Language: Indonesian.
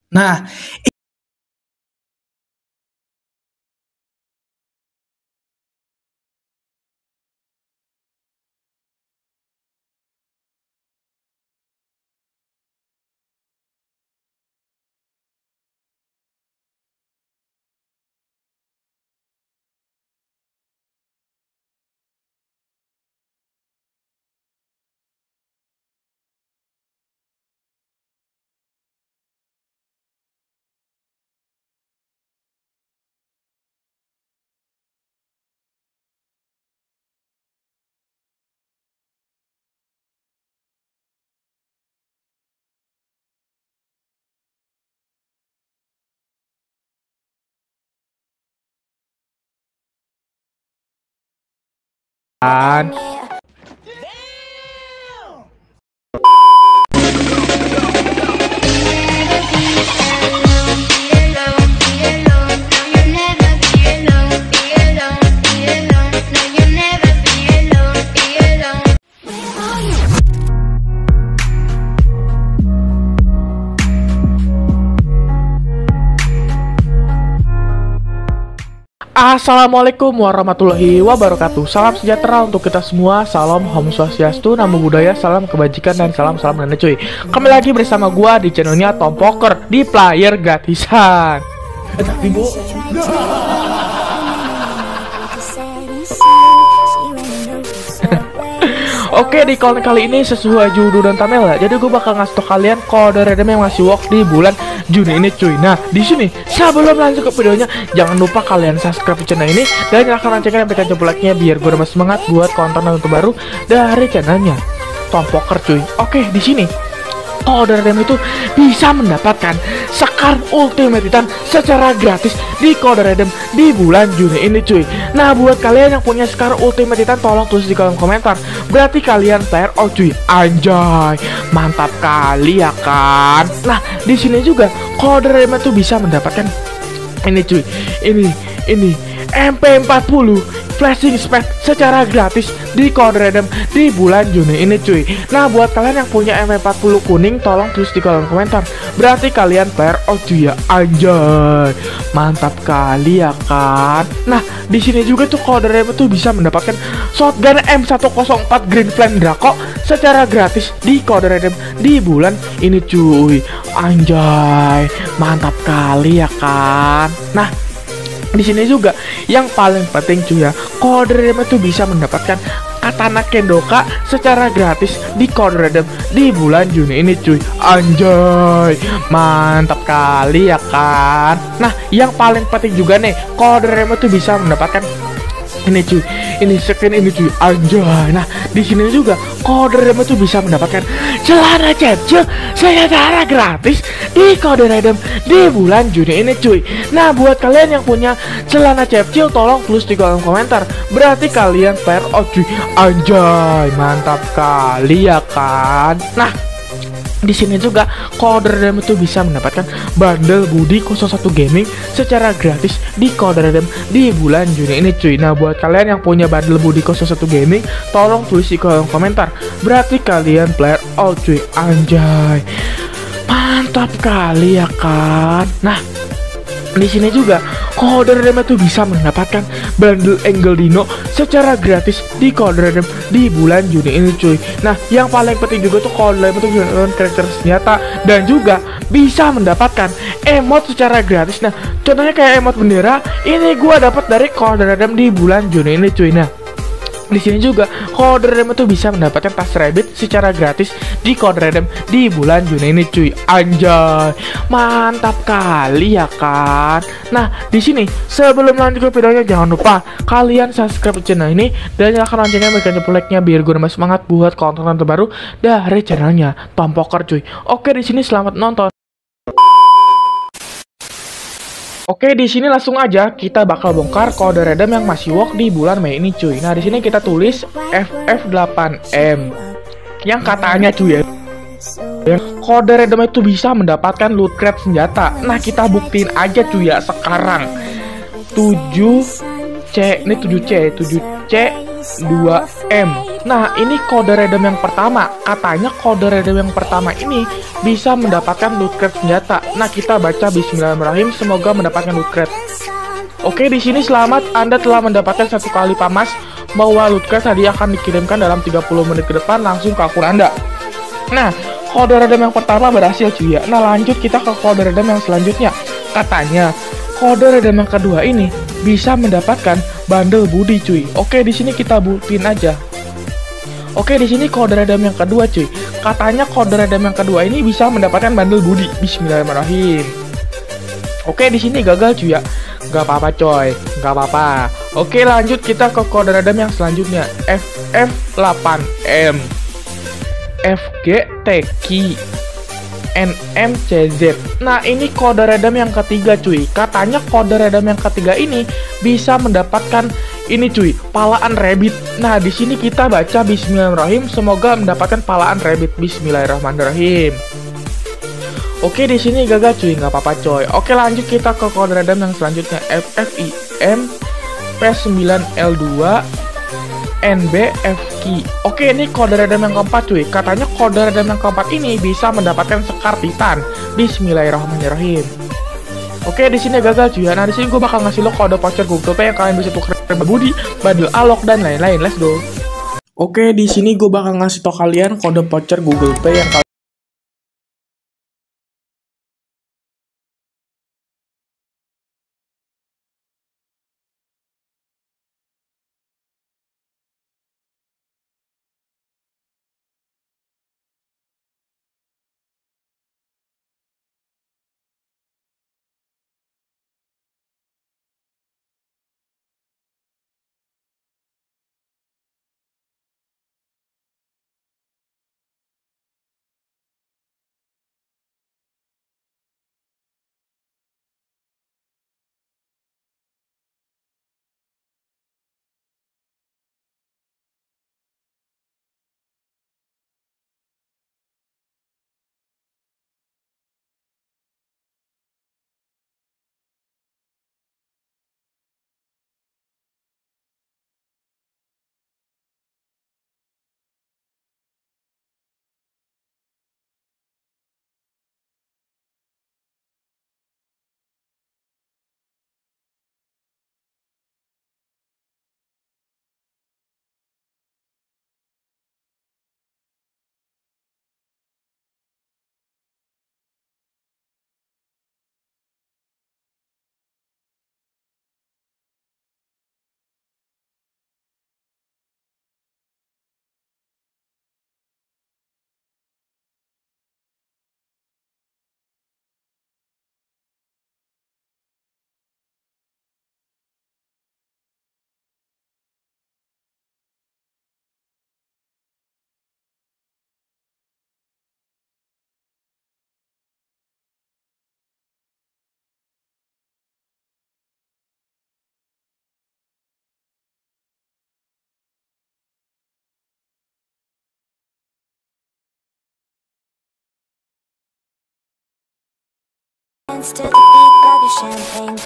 Nah, Kan. Assalamualaikum warahmatullahi wabarakatuh. Salam sejahtera untuk kita semua. Salam Om Swastiastu, Namo Buddhaya, salam kebajikan dan salam nenek cuy. Kembali lagi bersama gua di channelnya Tom Poker di player gratisan. Tapi bu, oke, di konten kali ini sesuai judul dan thumbnail ya. Jadi gue bakal ngasih tau kalian kode redeem yang masih work di bulan Juni ini cuy. Nah, di sini sebelum lanjut ke videonya, jangan lupa kalian subscribe channel ini dan nyalakan loncengnya dan tekan jempol like-nya biar gue lebih semangat buat konten terbaru dari channelnya Tom Poker cuy. Oke, di sini kode redeem itu bisa mendapatkan Sekar Ultimate Titan secara gratis di kode redeem di bulan Juni ini cuy. Nah, buat kalian yang punya Sekar Ultimate Titan tolong tulis di kolom komentar. Berarti kalian player out cuy. Anjay, mantap kali ya kan. Nah, di sini juga kode redeem itu bisa mendapatkan ini cuy. Ini MP40 flashing speed secara gratis di kode redeem di bulan Juni ini cuy. Nah, buat kalian yang punya MP40 kuning tolong tulis di kolom komentar. Berarti kalian player out cuy ya. Anjay, mantap kali ya kan. Nah, di sini juga tuh kode redeem tuh bisa mendapatkan shotgun M104 Green Flame Draco secara gratis di kode redeem di bulan ini cuy. Anjay, mantap kali ya kan. Nah, di sini juga yang paling penting cuy ya, kode redeem itu bisa mendapatkan Katana Kendoka secara gratis di kode redeem di bulan Juni ini cuy. Anjay, mantap kali ya kan. Nah, yang paling penting juga nih, kode redeem itu bisa mendapatkan ini cuy, ini skin ini cuy. Anjay. Nah, di sini juga kode redeem itu bisa mendapatkan celana cecil secara gratis di kode redeem di bulan Juni ini cuy. Nah, buat kalian yang punya celana cecil tolong tulis di kolom komentar. Berarti kalian player out cuy. Anjay, mantap kali ya kan. Nah, di sini juga kode redeem itu bisa mendapatkan bundle Budi 01 Gaming secara gratis di kode redeem di bulan Juni ini cuy. Nah, buat kalian yang punya bundle Budi 01 Gaming tolong tulis di kolom komentar. Berarti kalian player out cuy. Anjay, mantap kali ya kan. Nah, di sini juga kode redeem itu bisa mendapatkan bundle Angle Dino secara gratis di kode redeem di bulan Juni ini cuy. Nah, yang paling penting juga tuh kode redeem itu dengan karakter senjata dan juga bisa mendapatkan emot secara gratis. Nah, contohnya kayak emot bendera ini gua dapat dari kode redeem di bulan Juni ini cuy. Nah, di sini juga kode redeem itu bisa mendapatkan tas rabbit secara gratis di kode redeem di bulan Juni ini cuy. Anjay, mantap kali ya kan. Nah, di sini sebelum lanjut ke videonya jangan lupa kalian subscribe channel ini dan nyalakan loncengnya, berikan jempol like-nya biar gue nambah semangat buat konten terbaru dari channelnya Tom Poker cuy. Oke, di sini selamat nonton. Oke, di sini langsung aja kita bakal bongkar kode redeem yang masih work di bulan Mei ini cuy. Nah, di sini kita tulis FF8M yang katanya cuy ya, kode redeem itu bisa mendapatkan loot crate senjata. Nah, kita buktiin aja cuy ya sekarang. 7C, ini 7C 2M. Nah, ini kode redeem yang pertama. Katanya kode redeem yang pertama ini bisa mendapatkan loot crate senjata. Nah, kita baca bismillahirrahmanirrahim, semoga mendapatkan loot crate. Oke, di sini selamat, Anda telah mendapatkan satu kali pamas bahwa loot crate tadi akan dikirimkan dalam 30 menit ke depan langsung ke akun Anda. Nah, kode redeem yang pertama berhasil cuy ya. Nah, lanjut kita ke kode redeem yang selanjutnya. Katanya kode redeem yang kedua ini bisa mendapatkan bundle budi cuy. Oke, di sini kita buktiin aja. Oke, di sini kode redeem yang kedua cuy. Katanya kode redeem yang kedua ini bisa mendapatkan bundle budi. Bismillahirrahmanirrahim. Oke, di sini gagal cuy ya. Gak apa-apa coy, gak apa-apa. Oke, lanjut kita ke kode redeem yang selanjutnya. FF8M FGTQ NMCZ. Nah, ini kode redeem yang ketiga cuy. Katanya kode redeem yang ketiga ini bisa mendapatkan ini cuy, palaan rabbit. Nah, di sini kita baca bismillahirrahmanirrahim, semoga mendapatkan palaan rabbit. Bismillahirrahmanirrahim. Oke, di sini gagal cuy, nggak apa-apa coy. Oke, lanjut kita ke kode redeem yang selanjutnya. FFIM P9L2 NBFQ. Oke, ini kode redeem yang keempat cuy. Katanya kode redeem yang keempat ini bisa mendapatkan sekar titan. Bismillahirrahmanirrahim. Oke, di sini gagal cuy. Nah, di sini gue bakal ngasih lo kode voucher Google Pay yang kalian bisa tukar budi, bundle alok dan lain-lain. Let's go. Oke, di sini gue bakal ngasih tau kalian kode voucher Google Pay yang To the beat of your champagne